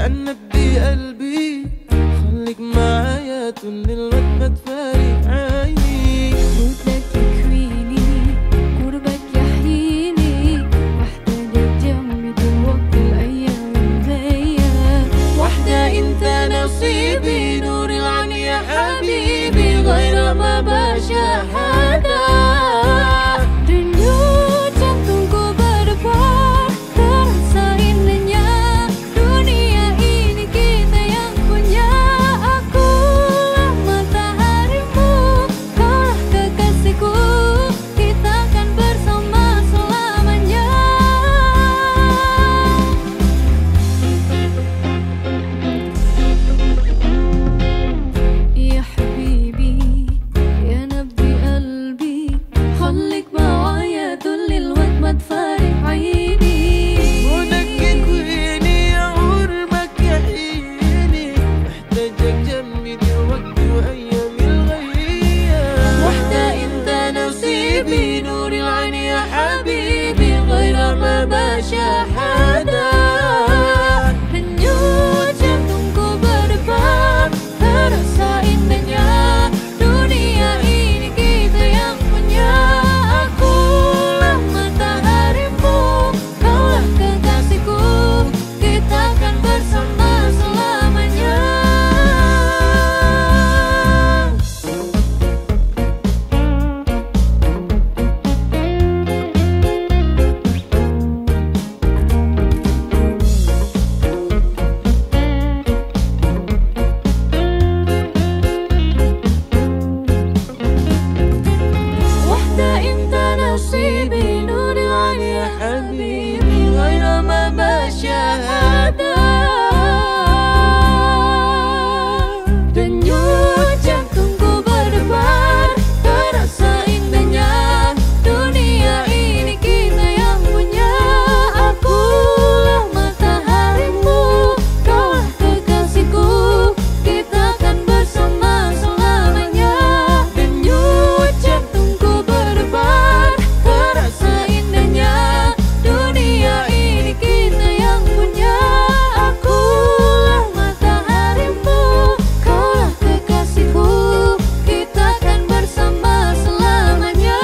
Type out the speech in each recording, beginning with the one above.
عنك بقلبي، خليك معايا طول الوقت ما تفارق عيني. موتك يكفيني، قربك يحييني، وحدة جنبي طول وقت الأيام الغياب. وحدة انت نصيبي، نور العين يا حبيبي، غير ما بشاهدك. Denyut jantungku berdebar, terasa indahnya dunia ini kita yang punya. Akulah mataharimu, kaulah kekasihku, kita akan bersama selamanya. Ya habibi, ya nabdi qalbi, خليك معايا طول الوقت ما تفارق عيني. ودك يكويني يا قربك يحييني، محتاجك جنبي دلوقتي وأيام الغياب. وحدة انت نصيبي، نور العين يا حبيبي، غير ما بشاهدك. Denyut jantungku berdebar, terasa indahnya dunia ini kita yang punya. Akulah mataharimu, kaulah kekasihku, kita akan bersama selamanya. وحدة انت نصيبي، نور العين يا حبيبي، غير ما بشاهدك. Denyut jantungku berdebar, terasa indahnya dunia ini kita yang punya. Akulah mataharimu, kaulah kekasihku, kita akan bersama selamanya. Denyut jantungku berdebar, terasa indahnya dunia ini kita yang punya. Akulah mataharimu, kaulah kekasihku, kita akan bersama selamanya.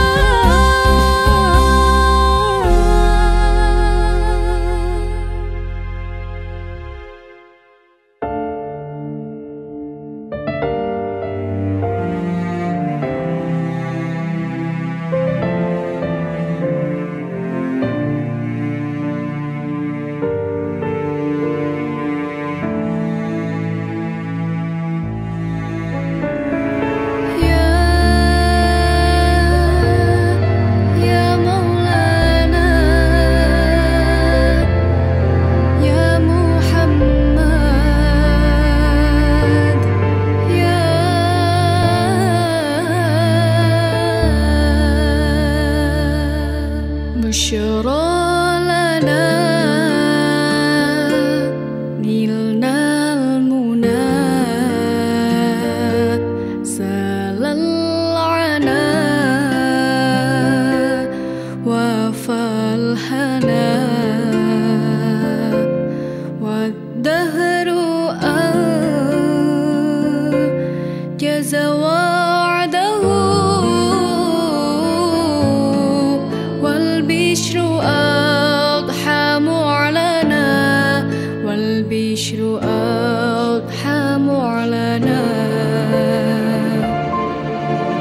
Ya Maulana, Ya Muhammad, Ya Busyra lana, nilna al-muna, salal ana, wafal hana, waddahru jaza wa'dahu, wal bishru adha mu'lana, wal bishru adha mu'lana.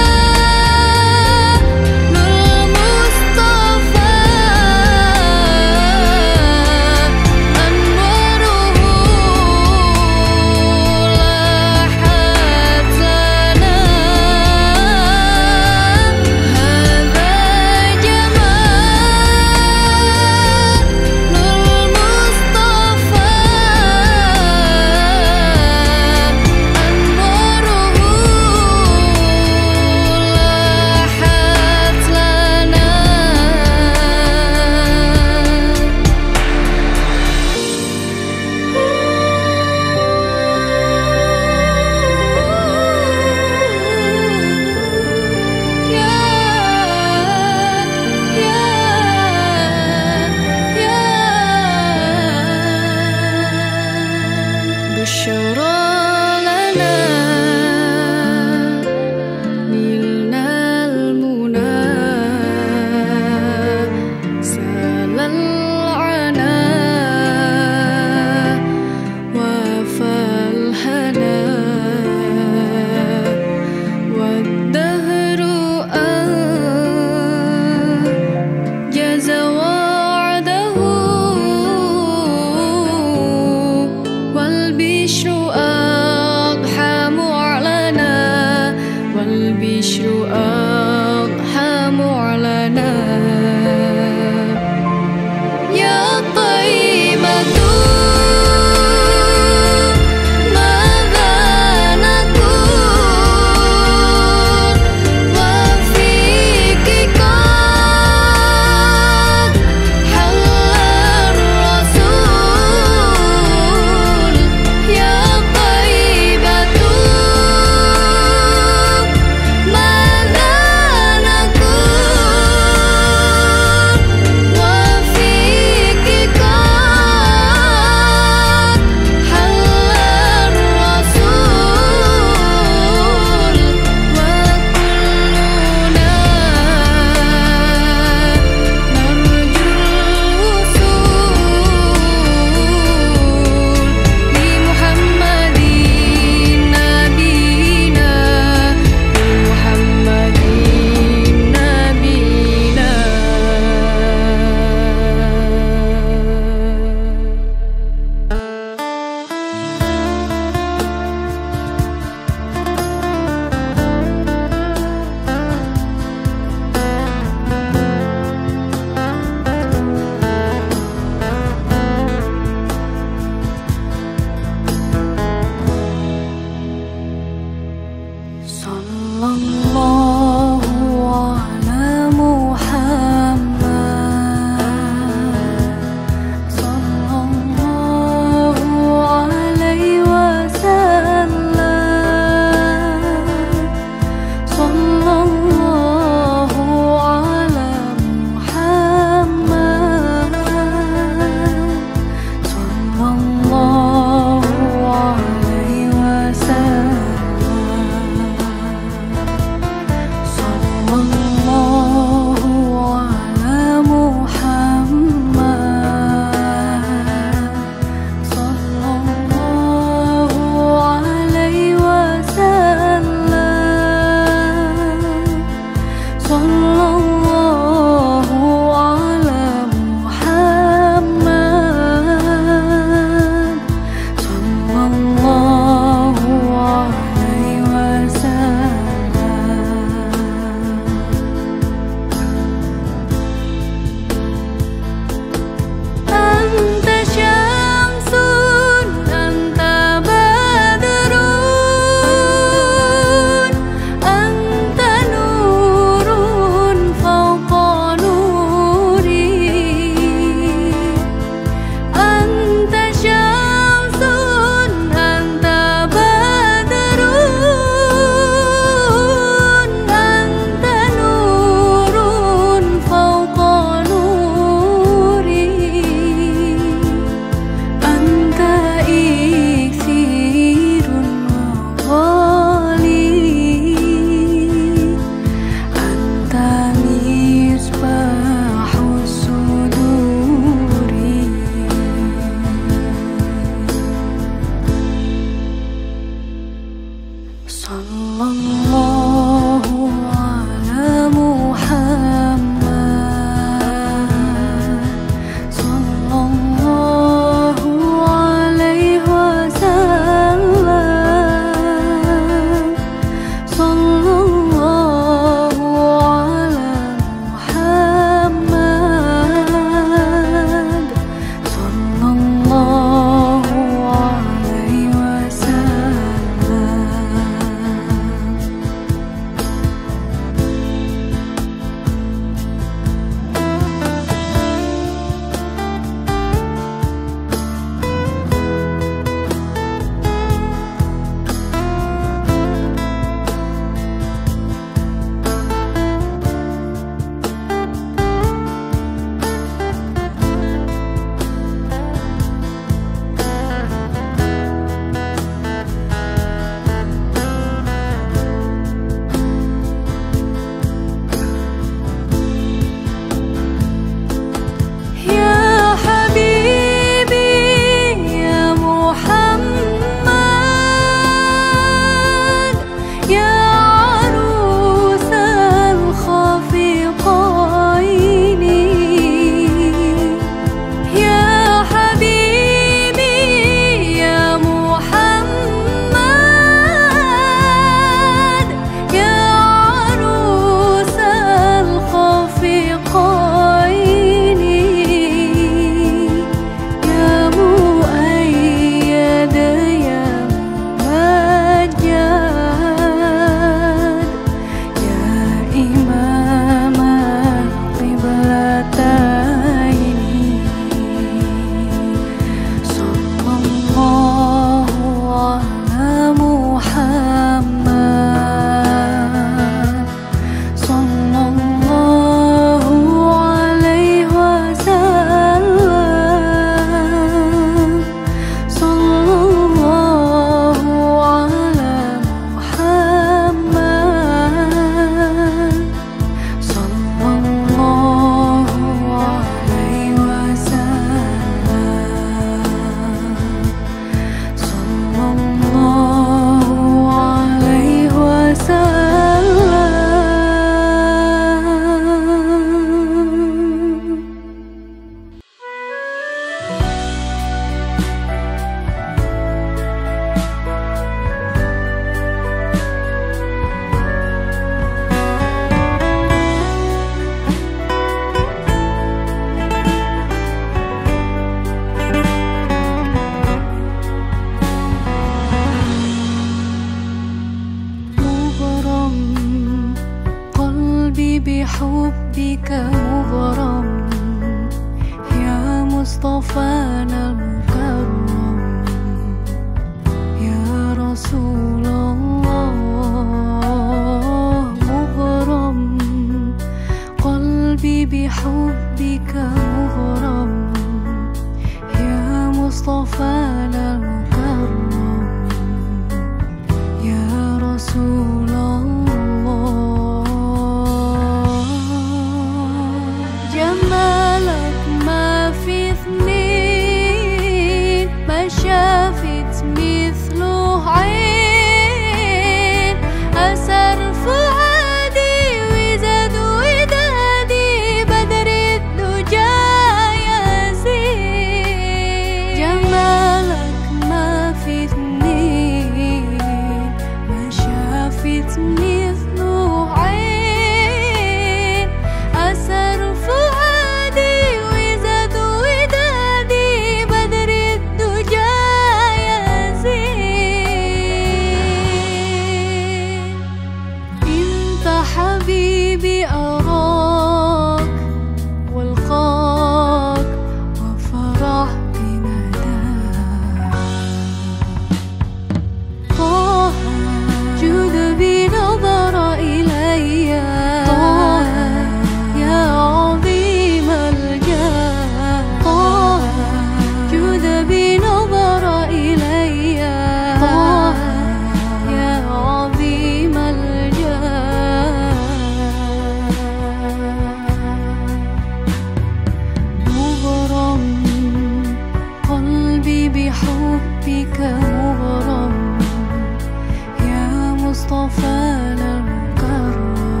بحبك مغرم يا مصطفانا المكرم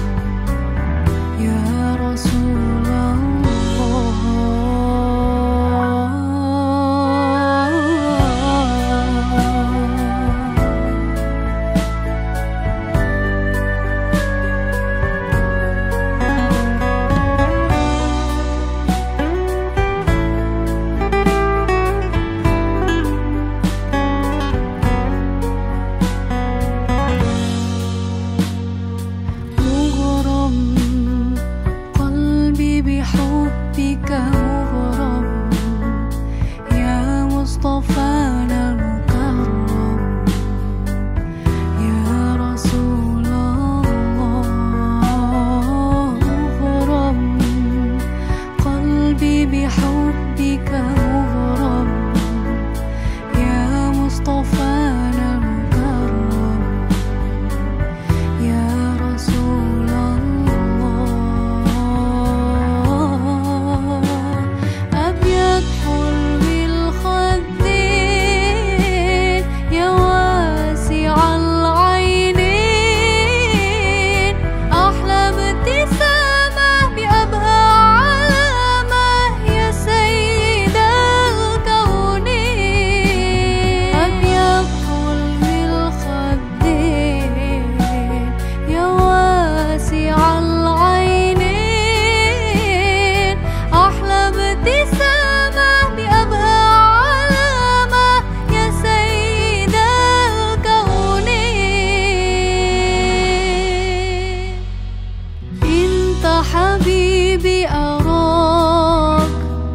يا رسول بحبك مغرم يا مصطفانا المكرم يا رسول الله مغرم قلبي بحبك مغرم يا مصطفانا المكرم يا رسول حبيبي أراك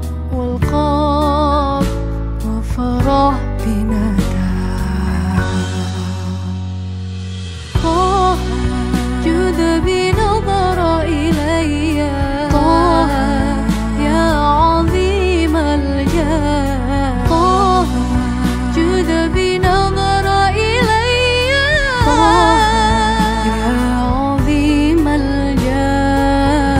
والقاك وفرح بنداك طه جود بنظر إلي طه يا عظيم الجاه طه جود بنظر إلي طه يا عظيم الجاه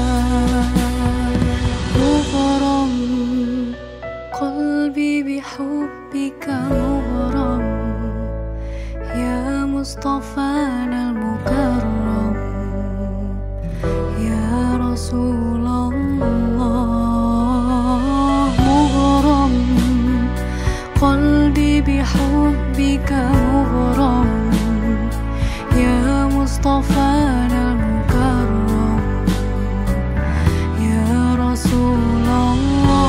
قلبي بحبك مغرم يا مصطفانا المكرم يا رسول الله مغرم قلبي بحبك مغرم يا مصطفانا المكرم يا رسول الله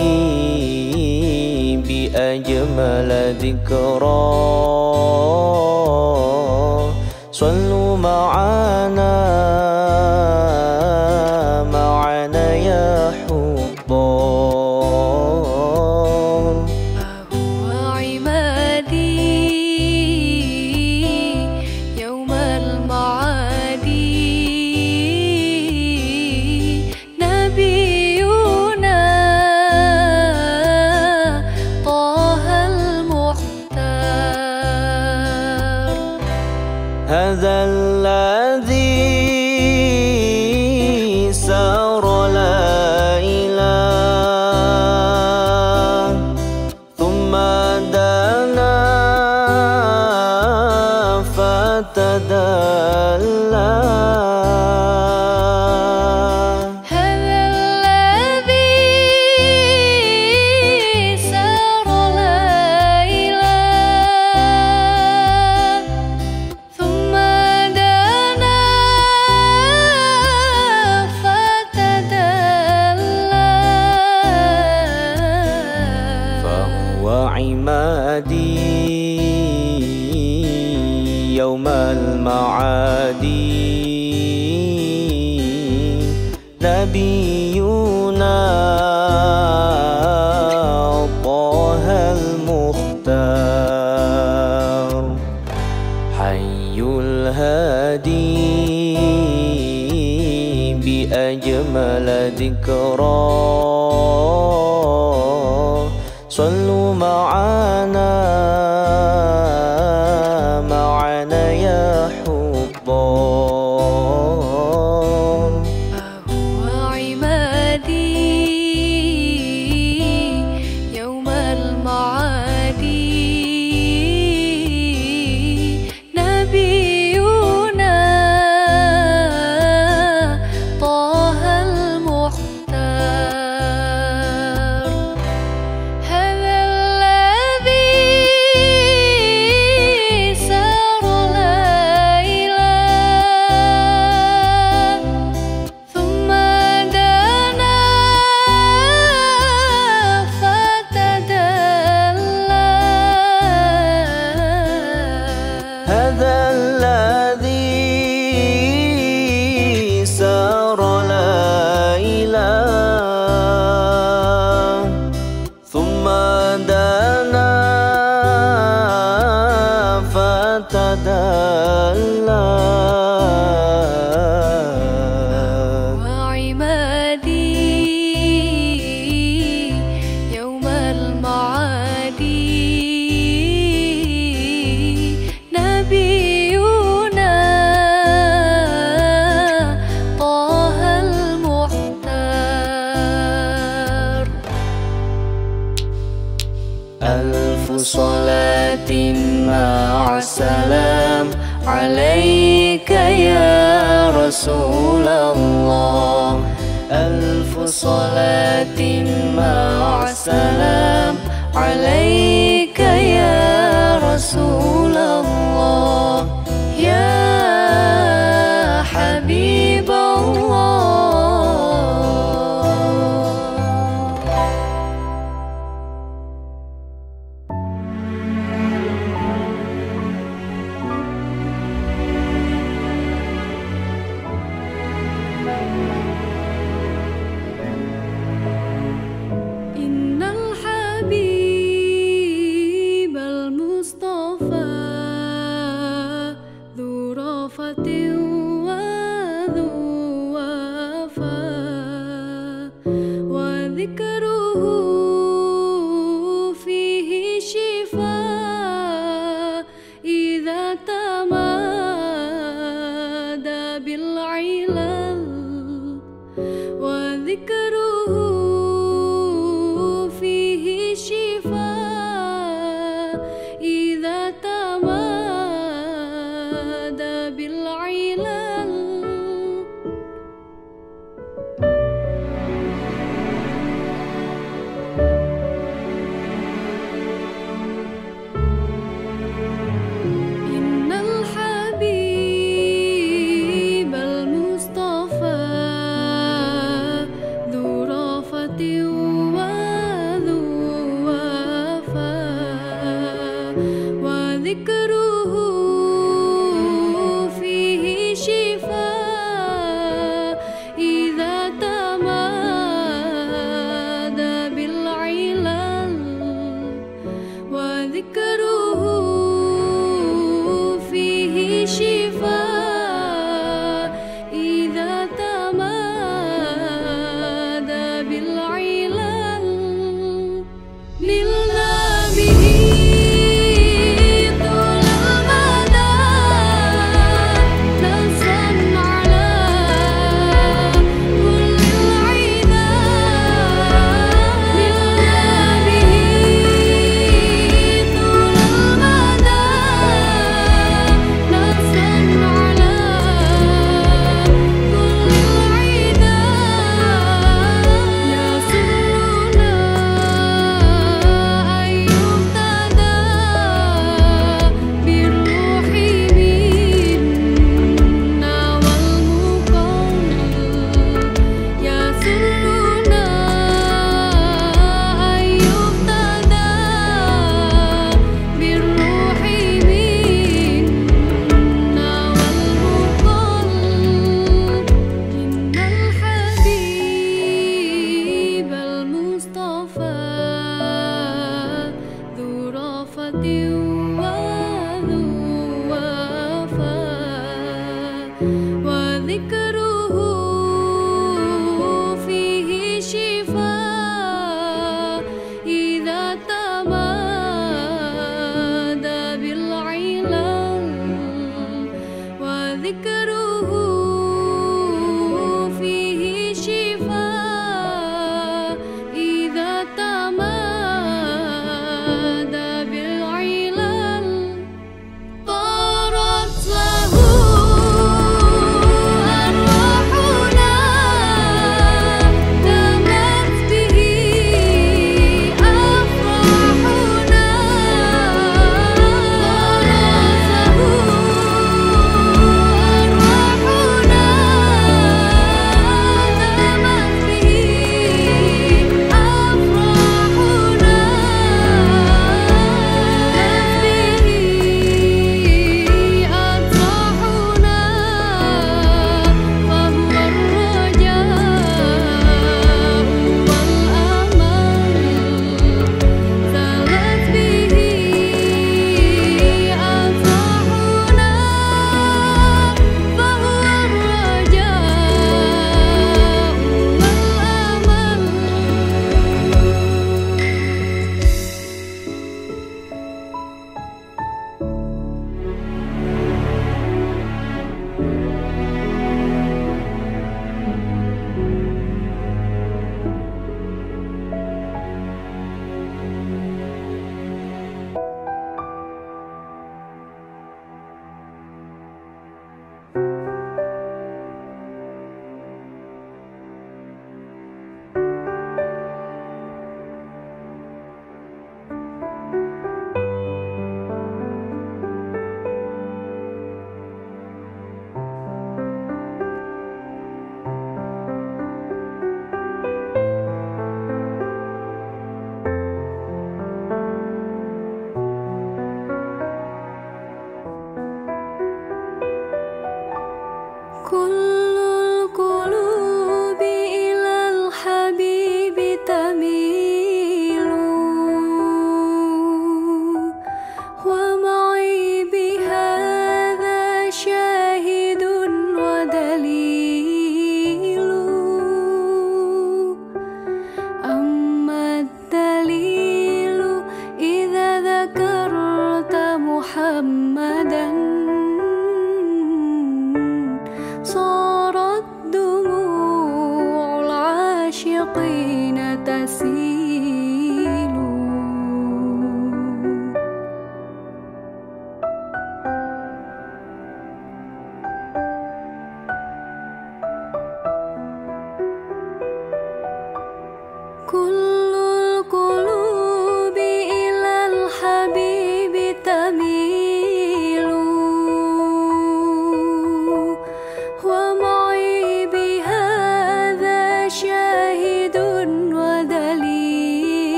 بأجمل ذكرى صلوا معنا يا حبار فهو عمادي يوم المعاد نبينا طه المختار هذا الذي سار لا إله ثم دنا فتدلى عمادي يوم المعاد نبينا طه المختار حي الهادي بأجمل ذكرى صلوا معنا يا حبار فهو عمادي يوم المعاد نبينا طه المختار هذا الذي سار لا إله ثم دنا فتدلى هذا الذي سار لا إله ثم دنا فتدلى وعمادي يوم المعاد نبينا طه المختار ألف صلاة مع السلام عليك يا رسول الله ألف صلاة مع السلام عليك يا رسول الله يا حبيب الله إن الحبيب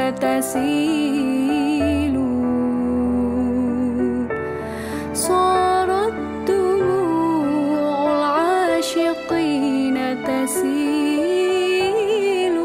تسيل صارت دموع العاشقين تسيل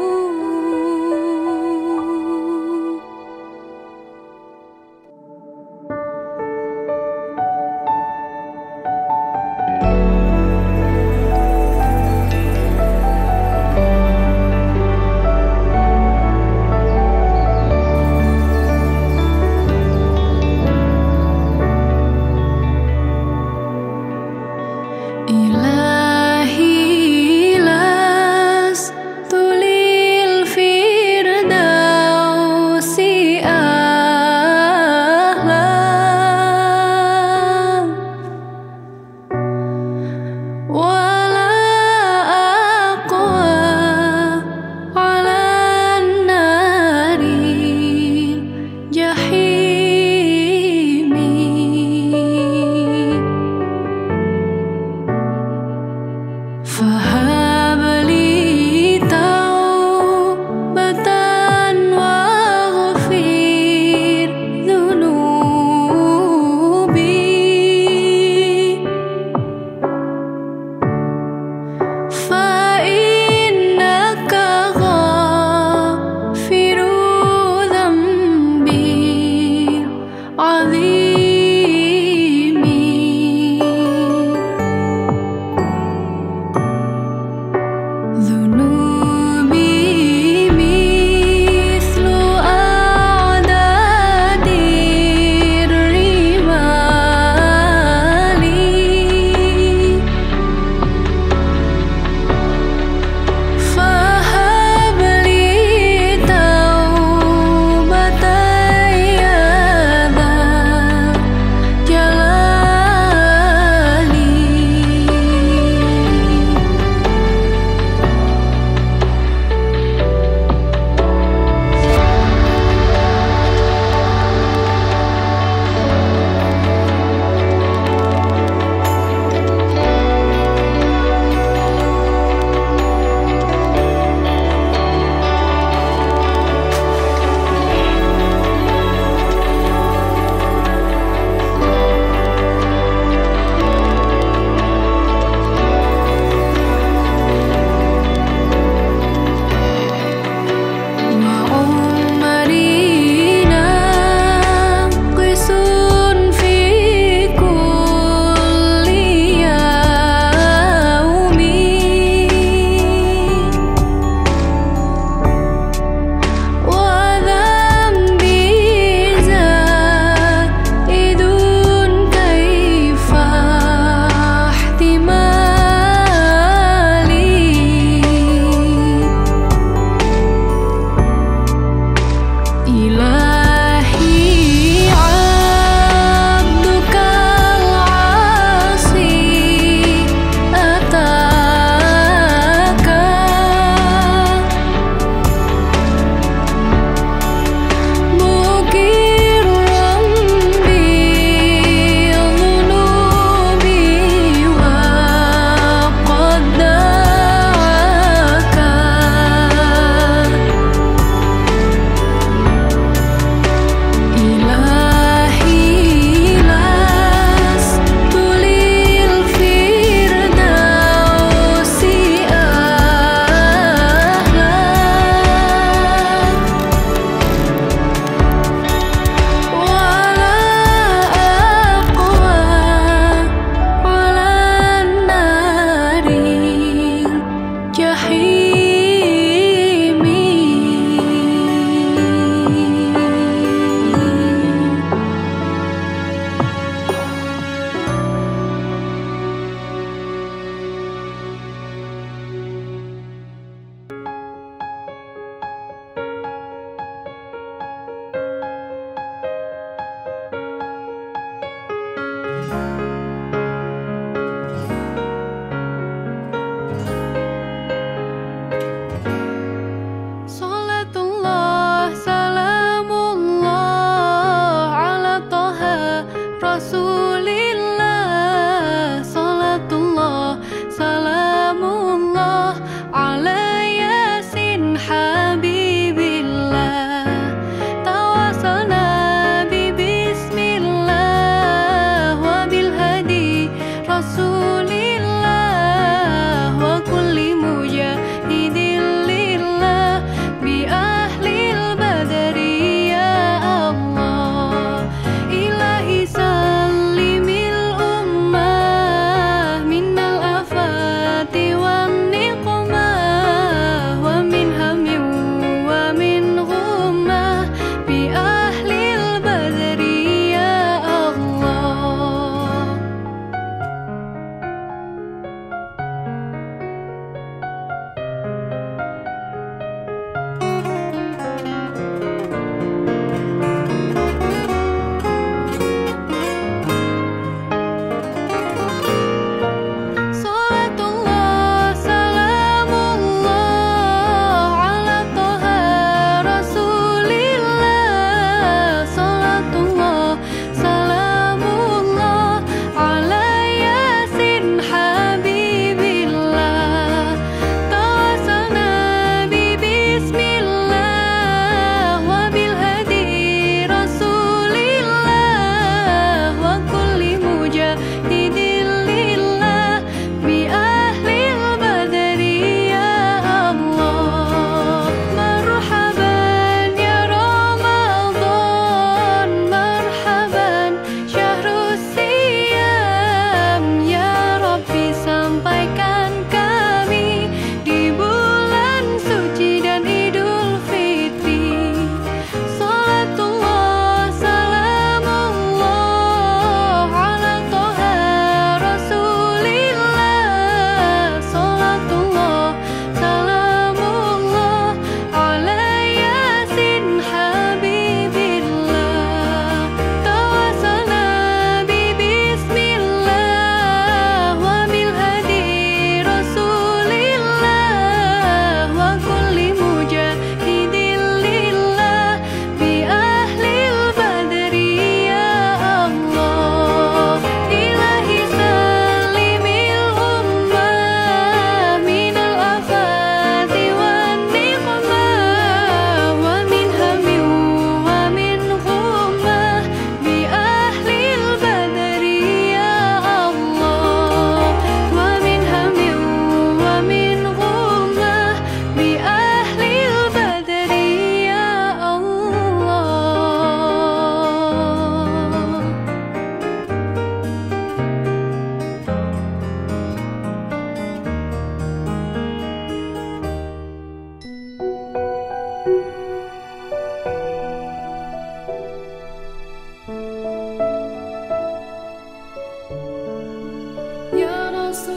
Ya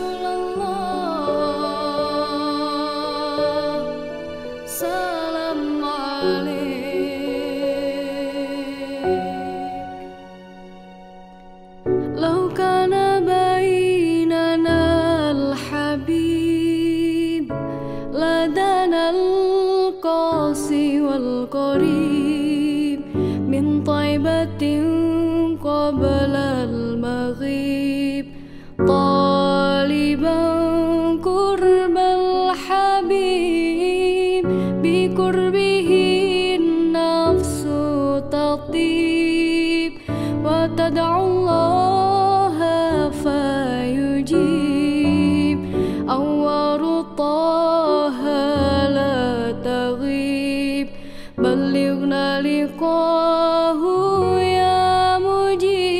Rasulullah, salam alaik. Lau kana bainana al-habib ladana al-qasi wal-qarib min taibatin qabla al-maghrib طالبا قرب الحبيب بقربه النفس تطيب وتدعو الله فيجيب أنوار طه لا تغيب بلغنا لقاه يا مجيب.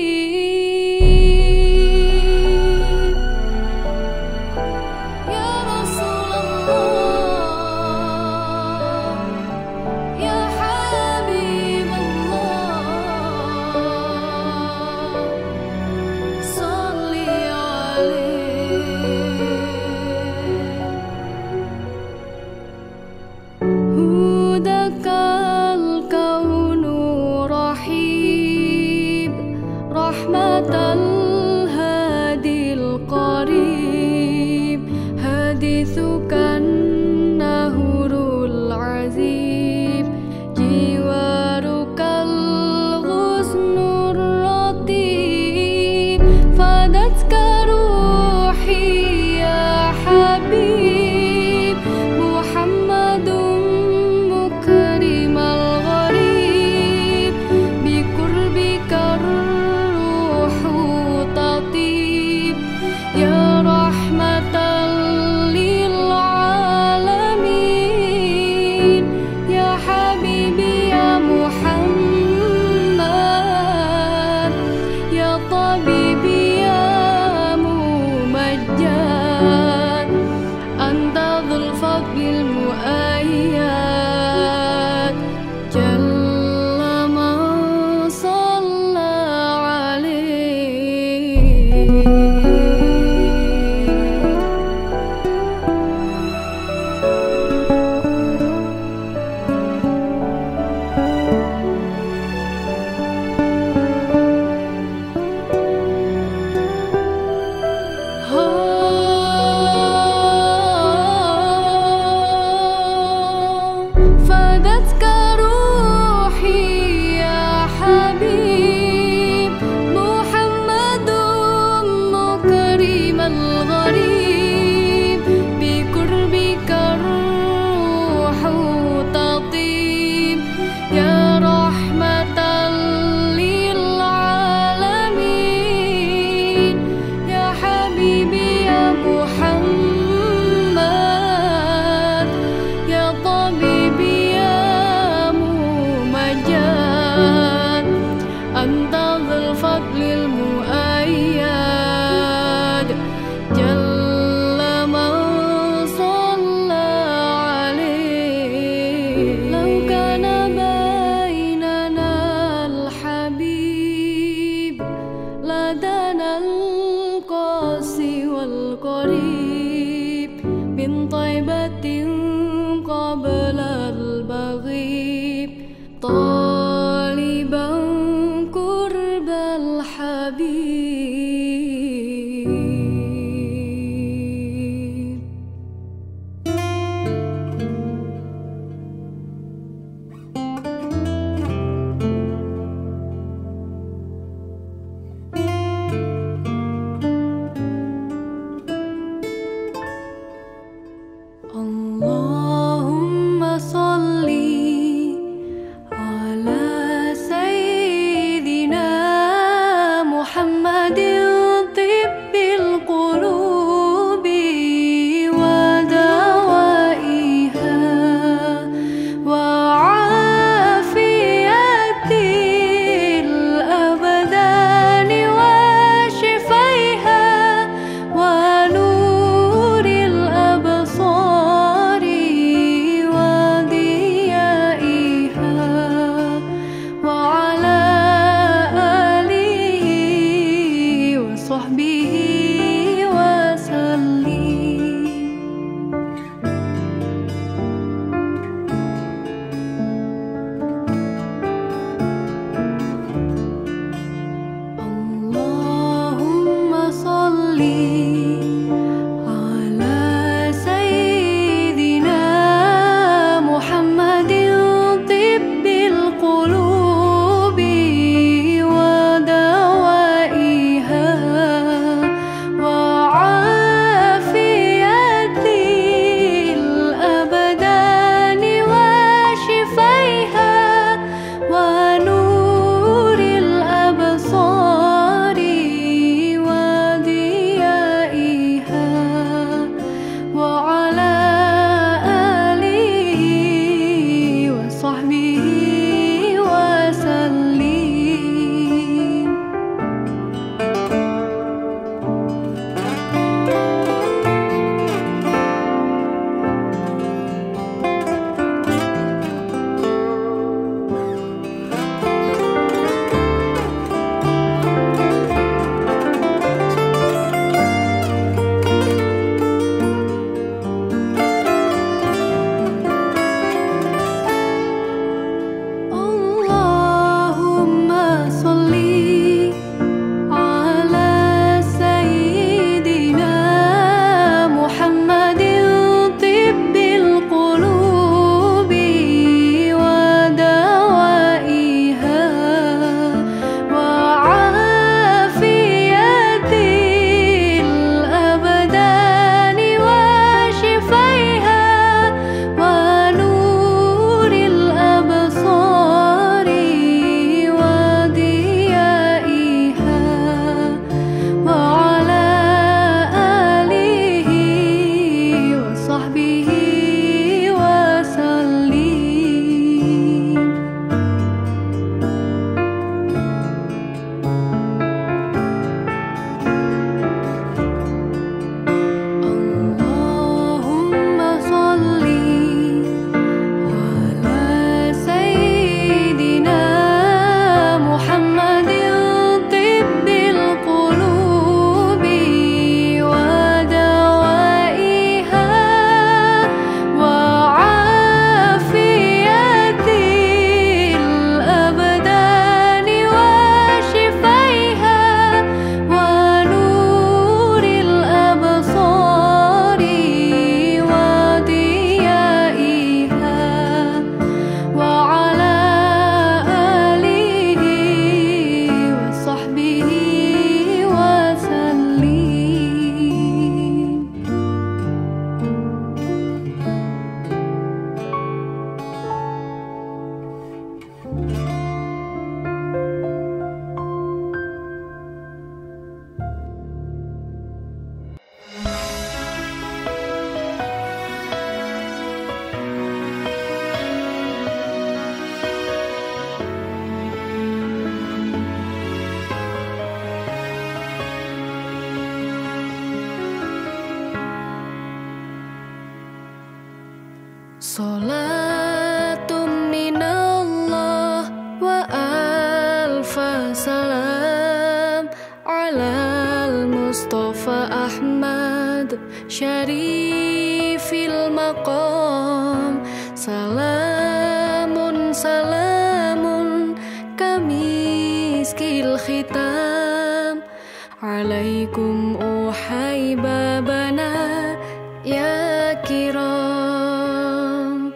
Salatum minallah wa alfa salam alal Mustafa Ahmad syarifil maqam. Salamun salamun kamiskil khitam alaikum uhai babana ya kiram.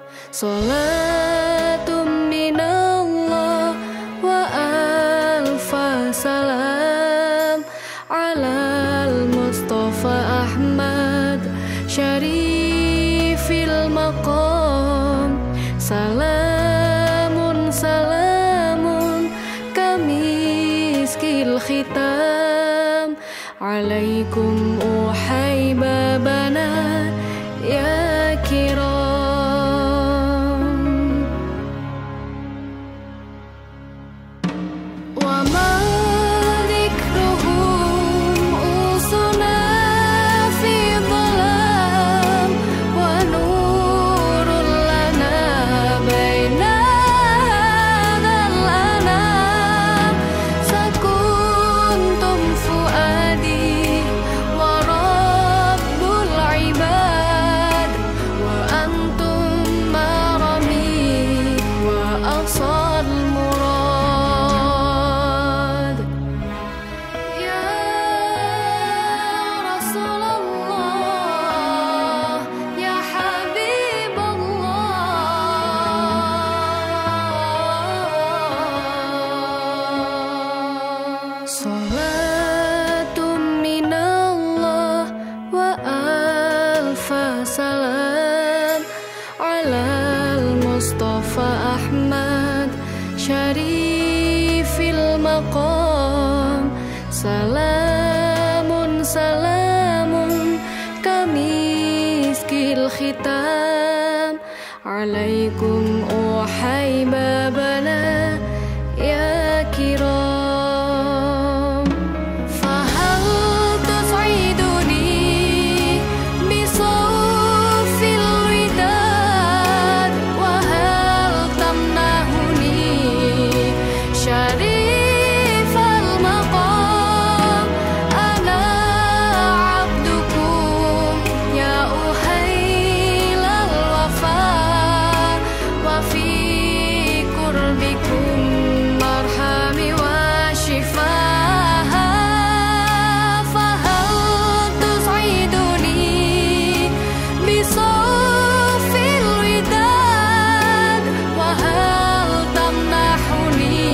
Salatum minallah wa alfa salam alal Mustafa Ahmad syarifil maqam. Salamun salamun kamiskil khitam alaikum uhai babana ya kiram. Wa ma dzikruhum usuna fi dhalam wa nurul lana baina hadzal anam. Sakuntum fuadi wa rabbul ibad wa antum marami wa asal murad. Ya Rasulullah ya Habiballah. Salatum minallah wa alfa salam alal Mustafa Ahmad syarifil maqam. Salamun salamun kamiskil khitam alaikum uhai babana ya kiram. Fahal tus'iduni bisawfil widad wa hal tamnahuni syarifal maqam. Ana abdukum ya uhailal wafa wa fi kurbikum marhami wa shifa. Fahal tus'iduni bisawfil widad wa hal tamnahuni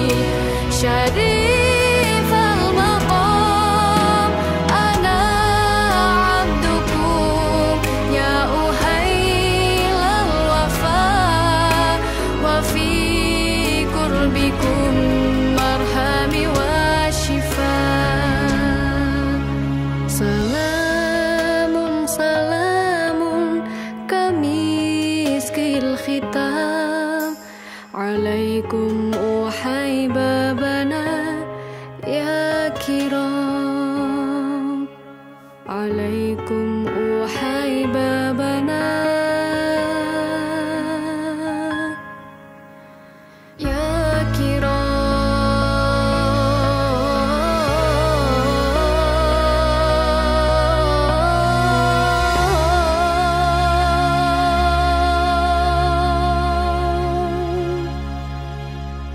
syarifal maqam. Ana abdukum ya uhailal wafa wa fi kurbikum marhami wa shifa. Salamun salamun kamiskil khitam alaikum uhai babana ya kiram. Alaikum uhai babana ya kiram.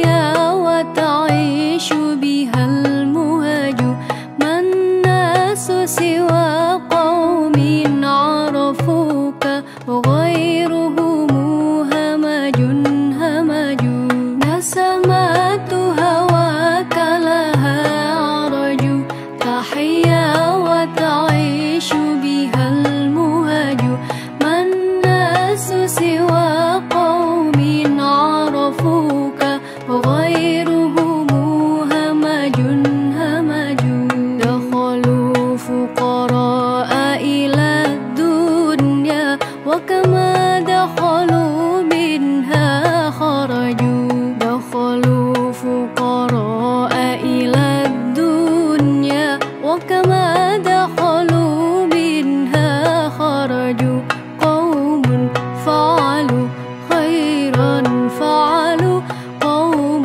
تحيا وتعيش بها المهج. ما الناس سوى قوم عرفوك وغيرهم همج همج. نسمات هواك لها عرج، تحيا وتعيش بها المهج. ما الناس سوى قوم عرفوك وغيرهم همج همج. دخلوا فقراء إلى الدنيا وكما دخلوا منها خرجوا. دخلوا فقراء إلى الدنيا وكما دخلوا منها خرجوا. قوم فعلوا خيرا فعلوا، قوم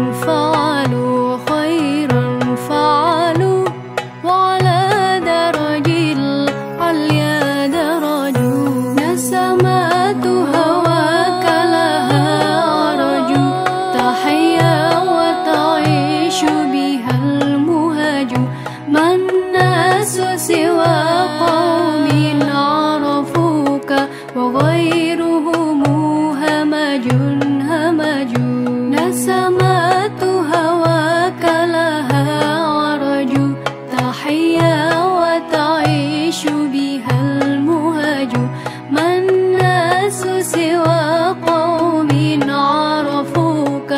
فعلوا خيرا فعلوا، وعلى درج العليا درجوا. نسمات هواك لها عرج، تحيا وتعيش بها المهج. ما الناس سوى قوم عرفوك وغيرهم همج همج. نسمات هواك لها عرج، تحيا وتعيش بها المهج. ما الناس سوى قوم عرفوك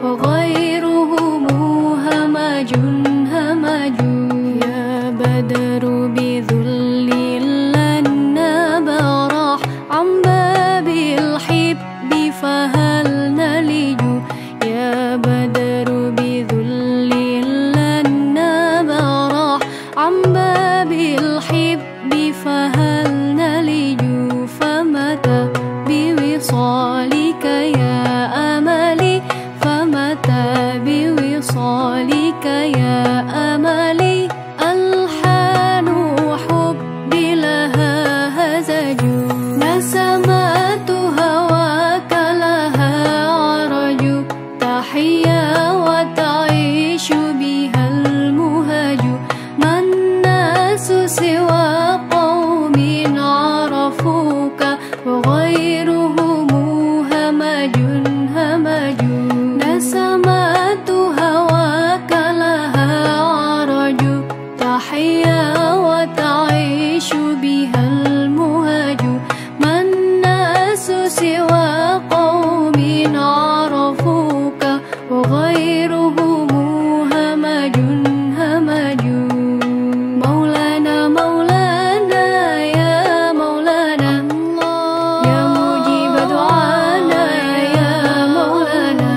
وغيرهم همج همج. يا بدر بذل لن برح عن باب الحب فهل نلج. يا بدر بذل لن برح عن باب الحب فهل نلج. فمتى بوصالك يا أملي، فمتى بوصالك يا أملي. ألحان حب لها هزج، نسمات هواك لها عرج. تحيا وتعيش بها المهج. ما الناس سوى قوم عرفوك وغيرهم همج همج. نسمات هواك لها عرج، تحيا وتعيش بها المهج. ما الناس سوى قوم عرفوك وغيرهم همج همج. مولانا مولانا يا مولانا، يا مجيب دعانا يا مولانا.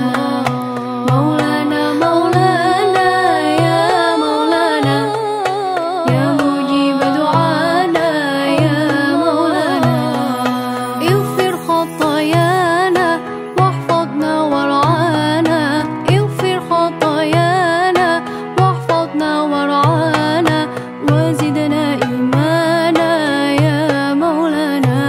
مولانا مولانا يا مولانا، يا مجيب دعانا يا مولانا. اغفر خطايانا واحفظنا وارعانا، اغفر خطايانا واحفظنا وارعانا، وزدنا إيمانا يا مولانا.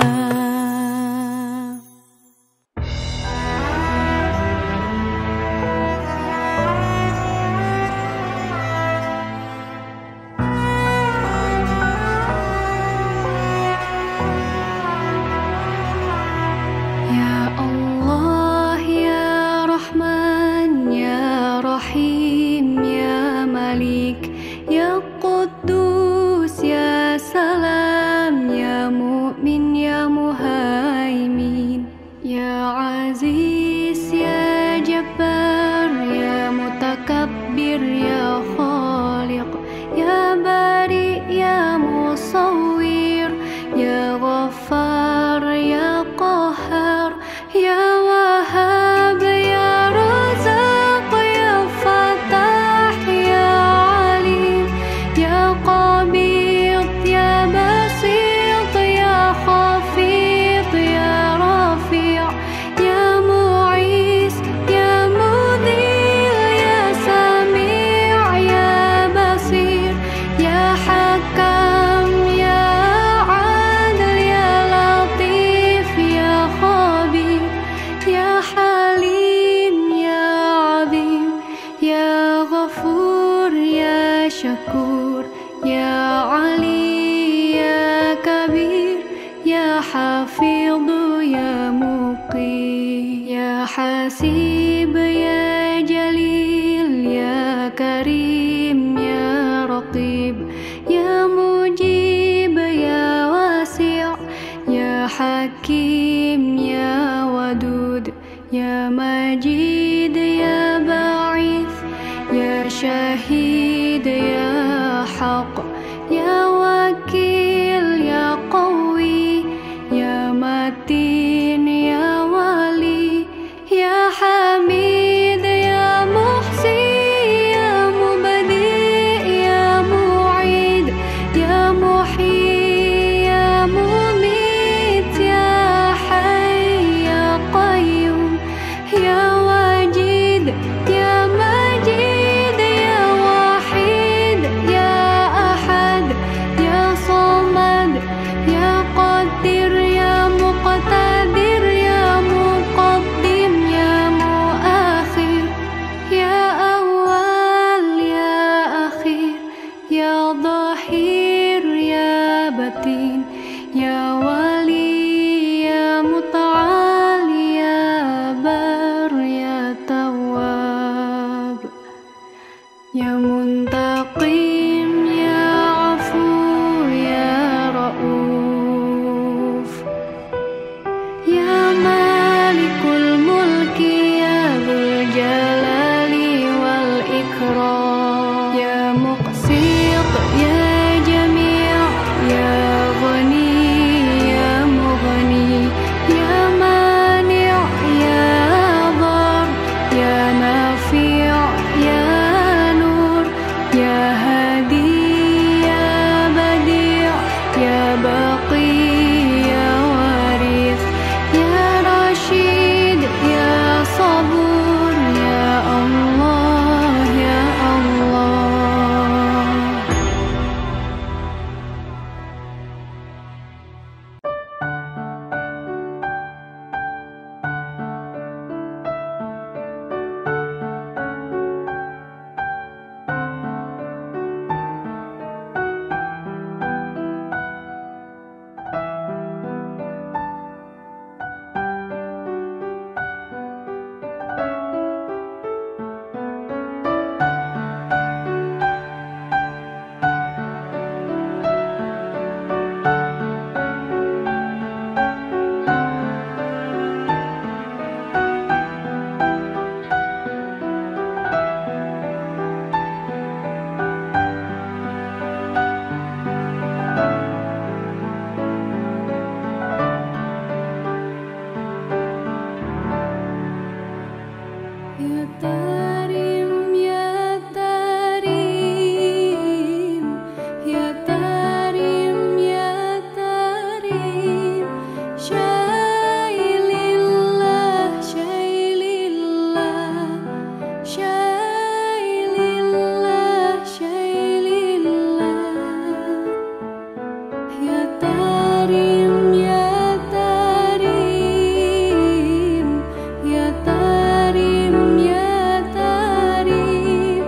يا الله يا رحمن يا رحيم يا ملك يا قدوس يا سلام يا مؤمن يا مهيمن يا عزيز يا جبار يا متكبر يا خالق يا بارئ يا مصور يا غفار يا قهار يا وهاب يا رزاق يا فتاح syakur, ya Ali ya kabir, ya hafidhu ya muqi, ya hasib ya jalil, ya karim ya raqib, ya mujib ya wasi', ya hakim ya wadud, ya majid ya ba'ith, ya syahid ya haq, ya wakil ya qawi, ya matin ya wali, ya hamid ya muhsi, ya mubadi ya mu'id, ya muhyi ya mumit, ya hayy ya qayyum, ya wajid ya majid, ya wahid ya ahad, ya samad ya qadir, ya muqtadir ya muqaddim, ya muakhir, ya awal ya akhir, ya dhahir ya batin, ya wali ya muta'al, ya bar ya tawwab, ya muntaqim ya afu ya rauf, ya malikul mulki ya dzul jalali wal ikram, ya muqsit ya jami' ya ghani ya mughni, ya mani' ya dhar, ya nafi' ya nur, ya hadi ya badi', ya baqi ya warith, ya rashid ya sabur, ya Allah ya Allah. Ya Tarim ya Tarim, ya Tarim ya Tarim, syailillah syailillah, syailillah syailillah, ya Tarim ya Tarim, ya Tarim ya Tarim,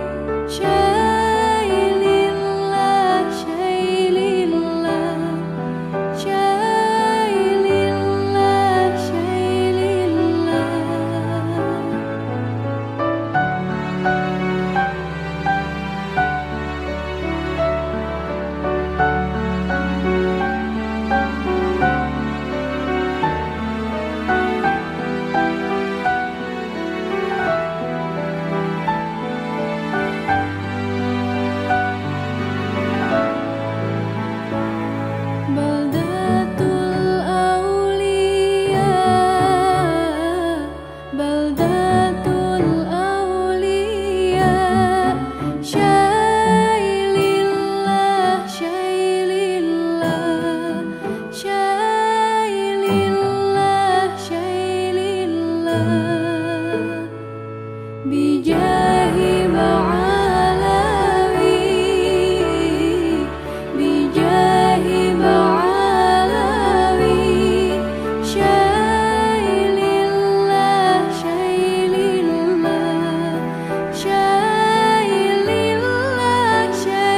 syailillah syailillah, syailillah syailillah. Baldatul awliya, baldatul awliya, syailillah syailillah, syailillah syailillah, bijahi ba'alawi, bijahi ba'alawi, syailillah syailillah, syailillah syailillah.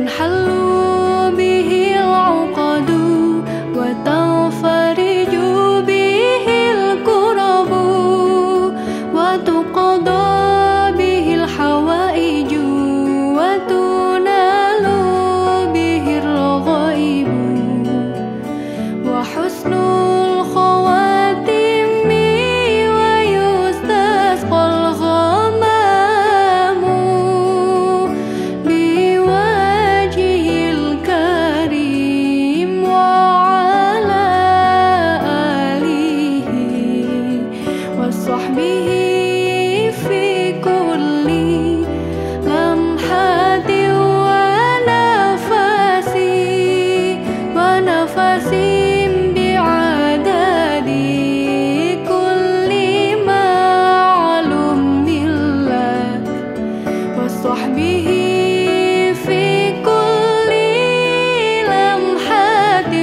تنحل به العقد وتنفرج به الكرب وتقضى به الحوائج وتنال به الرغائب وحسن الخواتم ويستسقى الغمام بوجهه الكريم وعلى آله وصحبه في كل لمحة ونفس بعدد كل معلوم لك وصحبه في كل لمحة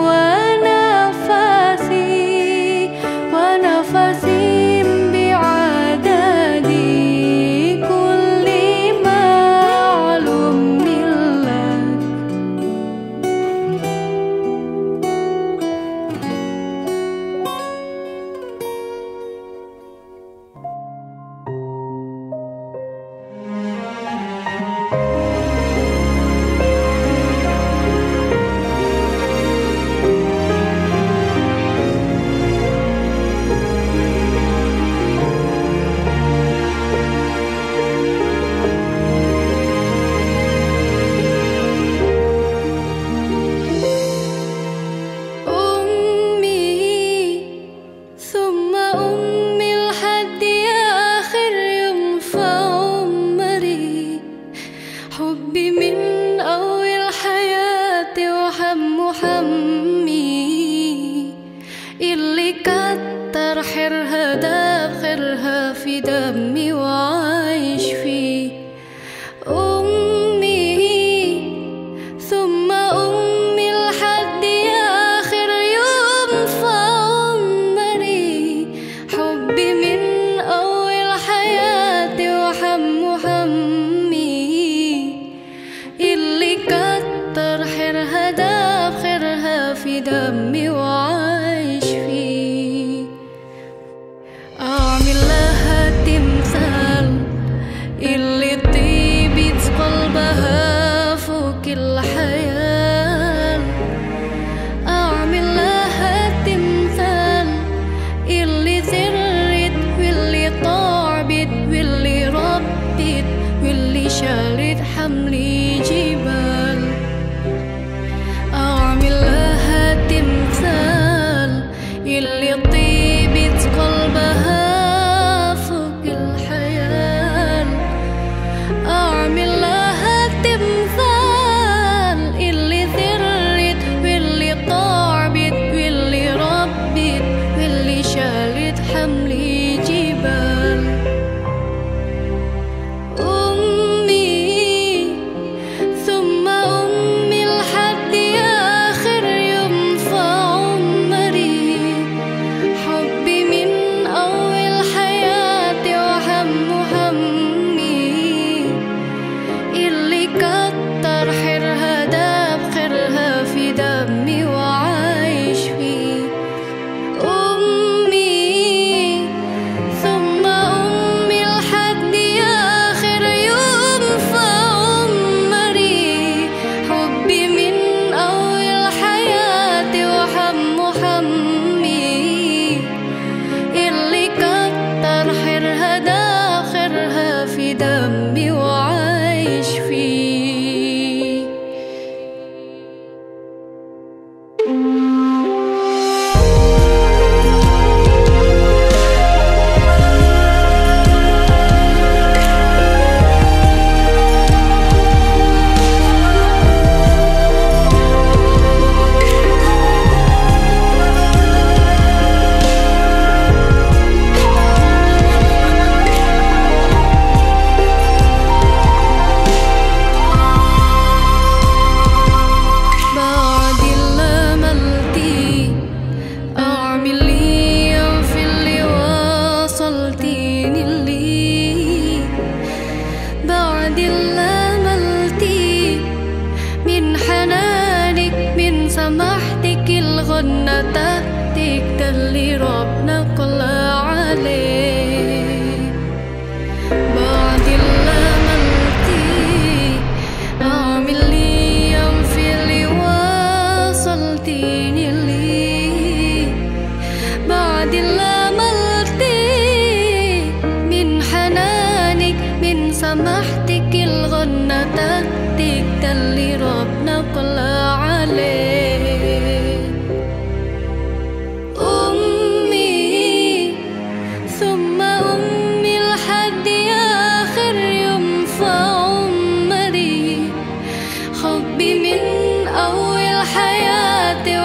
ونفس بعدد كل معلوم لك. ثم أمي لحد آخر يوم في عمري حبي من أول حياتي وحمي اللي كتر خيرها داب خيرها في دمي وعايش فيه ثم أمي لحد آخر يوم في عمري حبي من أول حياتي وحمي اللي كتر خيرها داب خيرها في دمي وعايش فيه أعمل لها تمثال اللي طيبت قلبها فوق الحياة أعمل لها تمثال اللي ثرت واللي طعبت واللي ربت واللي شالت حملي جبال أعمل لها تمثال الحياة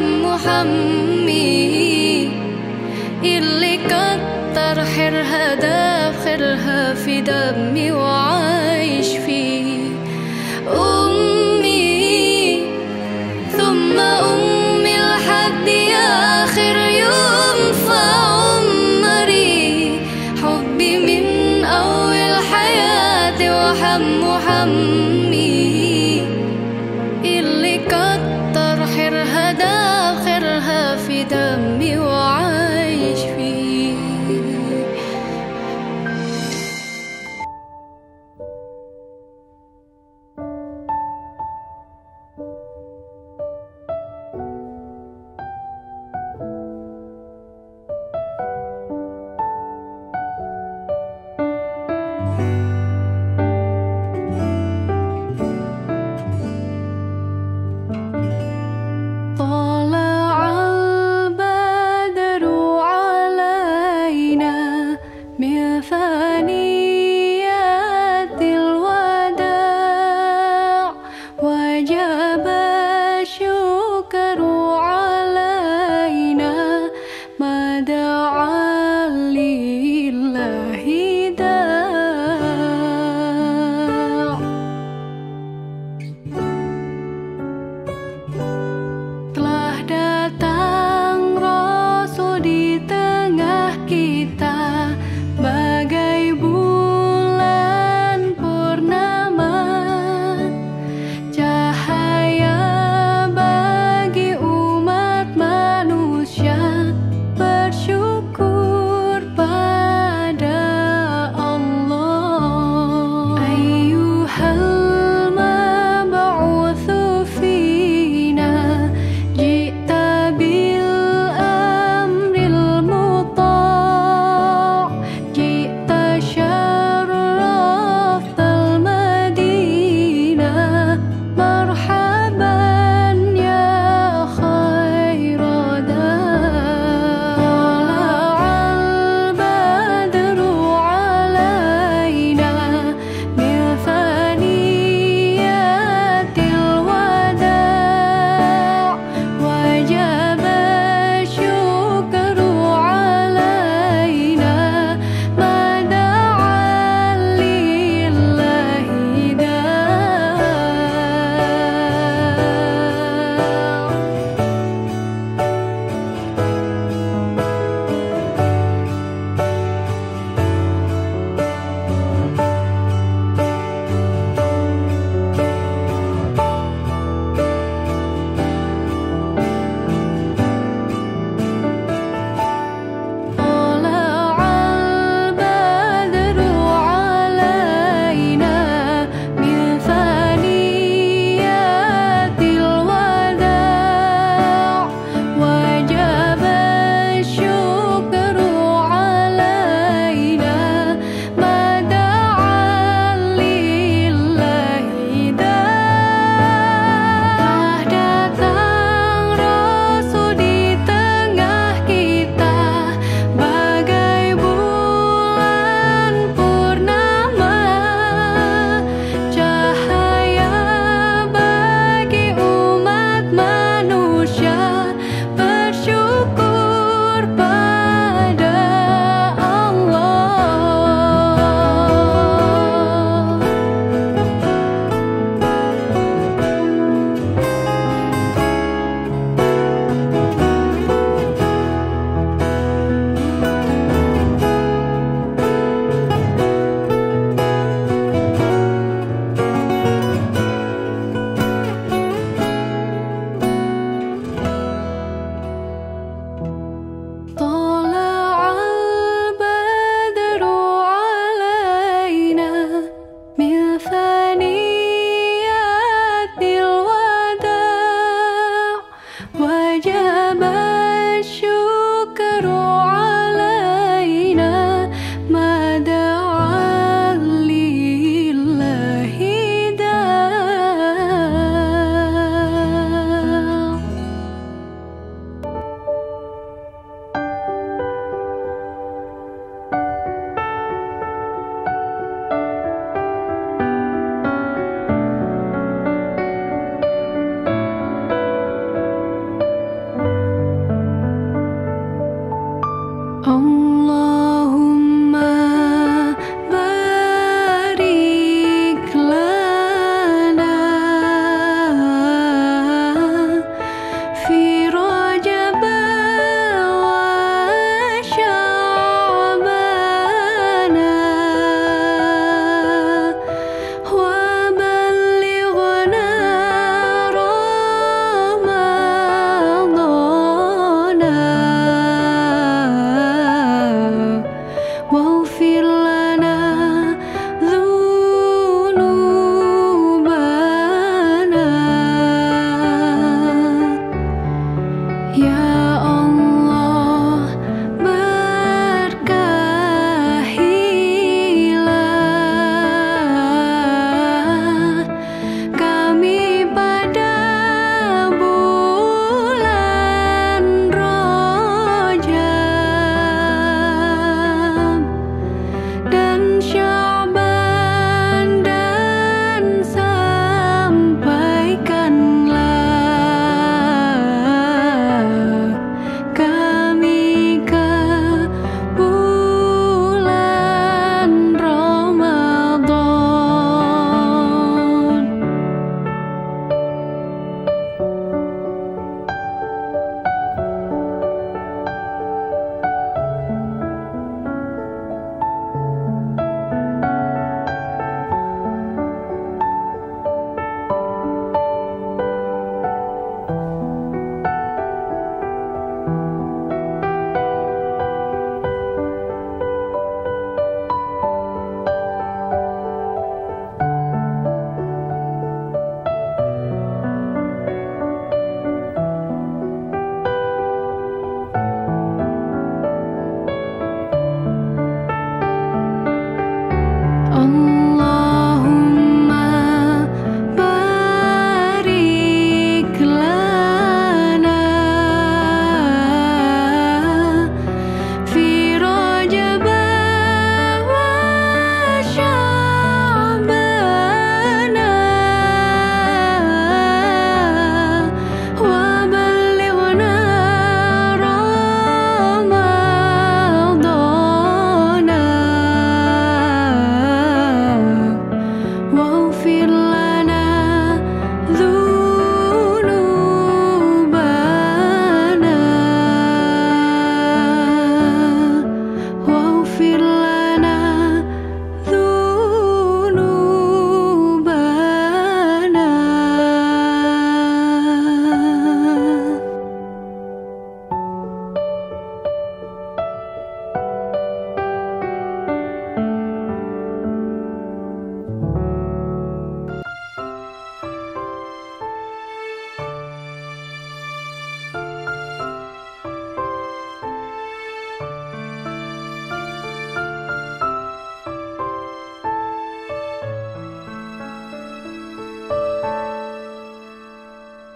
وحمي اللي كتر حرها داب خيرها في دمي وعايش فيه. أمي ثم أمي لحد آخر يوم في عمري، حبي من أول حياتي وحمي اللي كتر حرها داخلها في دمي وعايش فيه.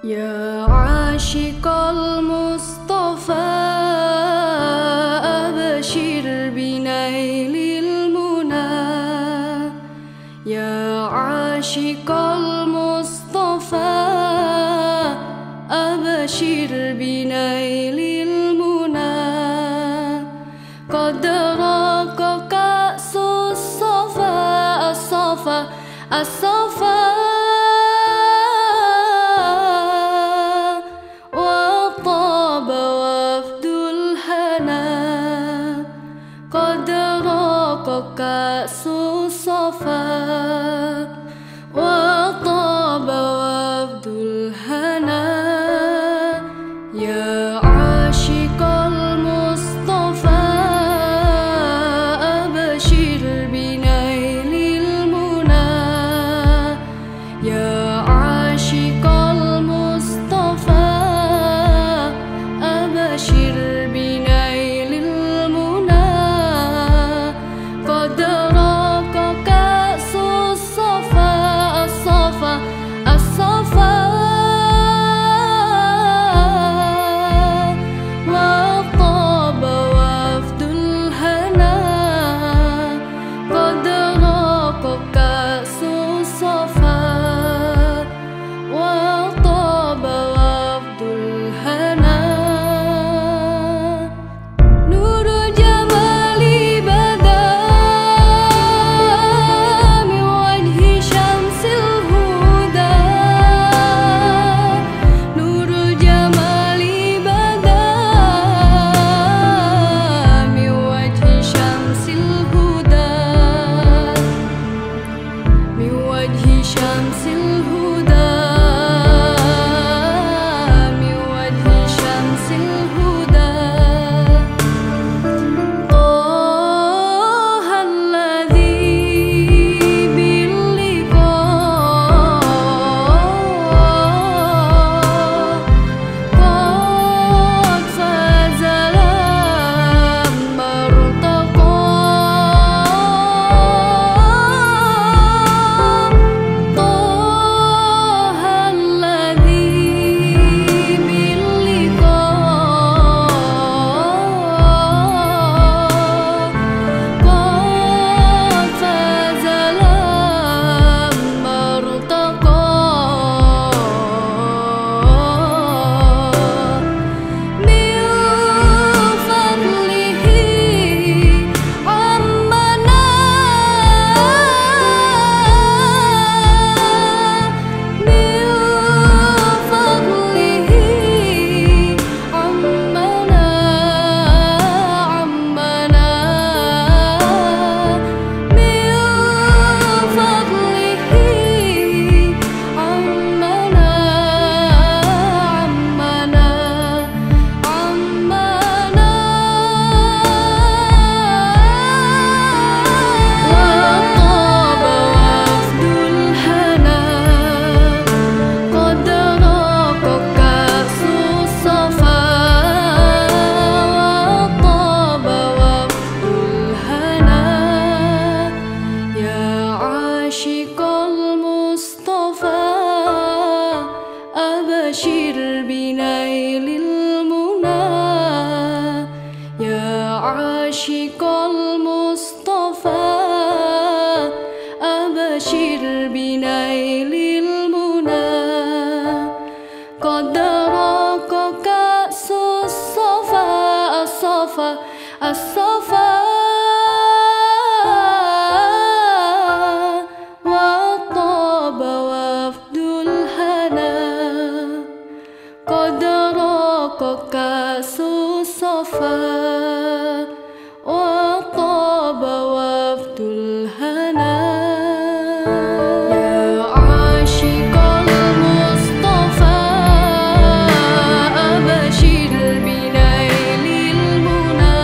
يا عاشق المصطفى أبشر بنيل المنى يا عاشق المصطفى أبشر بنيل المنى قد راق كأس الصفا الصفا الصفا وطاب وفد الهنا قد راق كأس الصفا وطاب وفد الهنا يا عاشق المصطفى أبشر بنيل المنى يا عاشق المصطفى أبشر بنيل المنى قد راق كأس الصفا الصفا الصفا وطاب وفد الهنا قد راق كأس الصفا وطاب وفد الهنا نور جمالي بدا من وجه شمس الهدى نور جمالي بدا من وجه شمس الهدى من وجه شمس الهدى من وجه شمس الهدى طه الذي باللقاء قد فاز لما ارتقى طه الذي باللقاء قد فاز لما ارتقى من فضله عمنا من فضله عمنا عمنا من فضله عمنا عمنا عمنا وطاب وفد الهنا قد راق كأس الصفا وطاب وفد الهنا يا عاشق المصطفى أبشر بنيل المنى يا عاشق المصطفى أبشر بنيل المنى قد راق كأس الصفا الصفا الصفا وطاب وفد الهنا قد راق كأس الصفا وطاب وفد الهنا يا عاشق المصطفى أبشر بنيل المنى